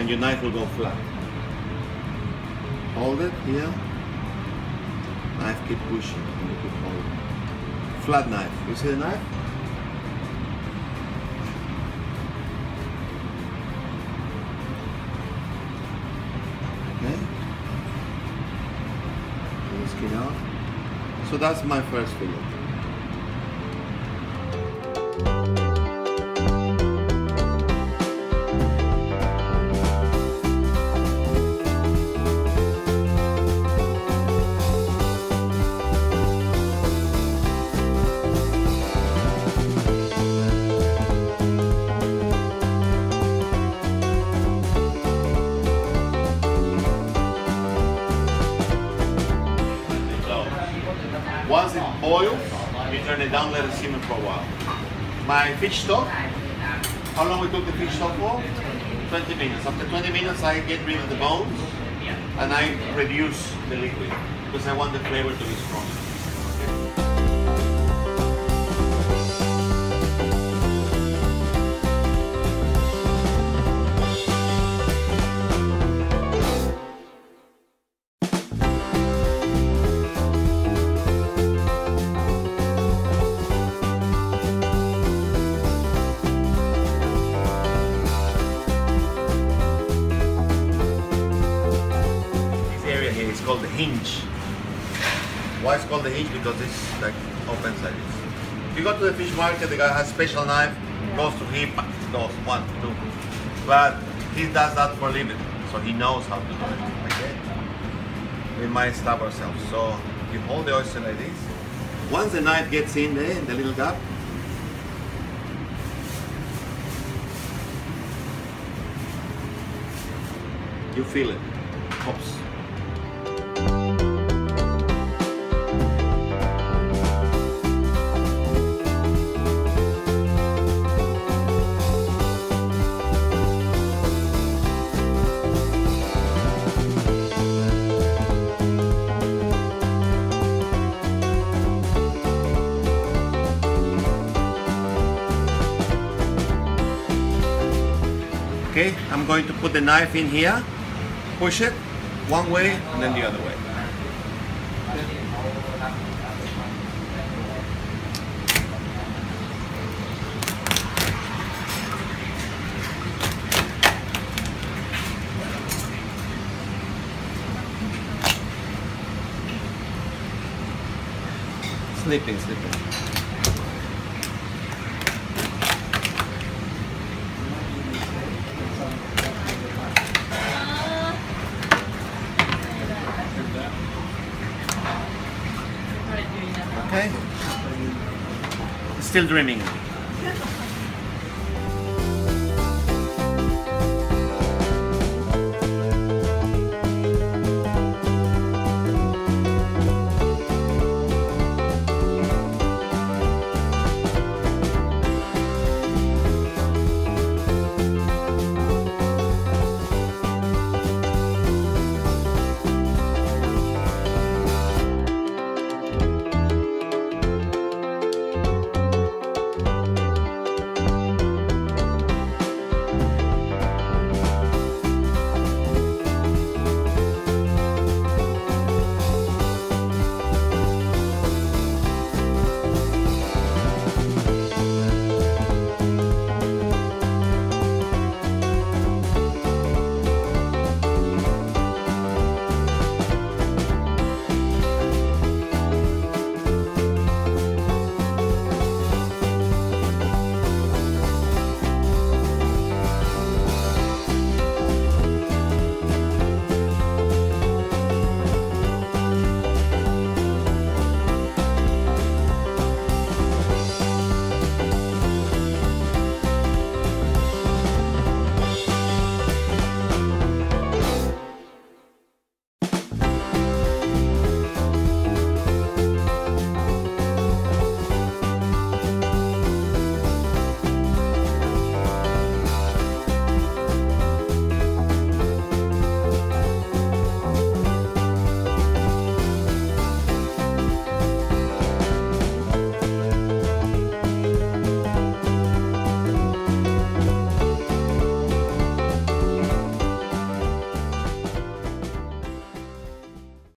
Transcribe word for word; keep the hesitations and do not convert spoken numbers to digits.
and your knife will go flat. Hold it here. Knife, keep pushing and you keep holding. Flat knife. You see the knife? Okay. Pull the skin out. So that's my first fillet. Once it boils, you turn it down, let it simmer for a while. My fish stock, how long we cook the fish stock for? twenty minutes. After twenty minutes, I get rid of the bones and I reduce the liquid because I want the flavor to be strong. It's called the hinge. Why it's called the hinge? Because it's like opens like this. If you go to the fish market, the guy has a special knife, goes to him, goes one, two. But he does that for a living, so he knows how to do it. Okay? We might stab ourselves. So you hold the oyster like this. Once the knife gets in there, in the little gap, you feel it. Hops. Okay, I'm going to put the knife in here, push it one way and then the other way. Slipping, slipping. Okay. Still dreaming.